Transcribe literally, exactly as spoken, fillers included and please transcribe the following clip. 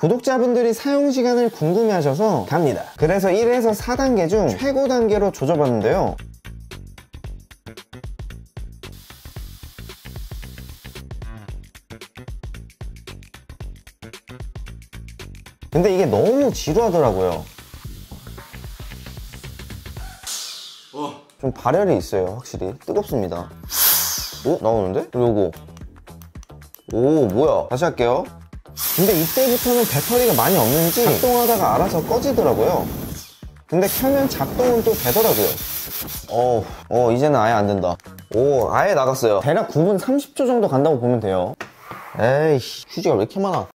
구독자분들이 사용시간을 궁금해하셔서 갑니다. 그래서 일에서 사 단계 중 최고 단계로 조져봤는데요. 근데 이게 너무 지루하더라고요. 어. 좀 발열이 있어요. 확실히 뜨겁습니다. 오? 나오는데? 그리고 오 뭐야. 다시 할게요. 근데 이때부터는 배터리가 많이 없는지 작동하다가 알아서 꺼지더라고요. 근데 켜면 작동은 또 되더라고요. 어, 어 이제는 아예 안 된다. 오 아예 나갔어요. 대략 구 분 삼십 초 정도 간다고 보면 돼요. 에이씨 휴지가 왜 이렇게 많아.